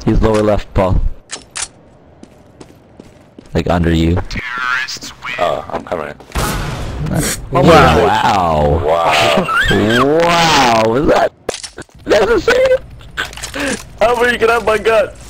He's lower left, Paul. Like under you. Oh, I'm coming in. Wow. Wow. Wow. Was that necessary? How about you can have my gun?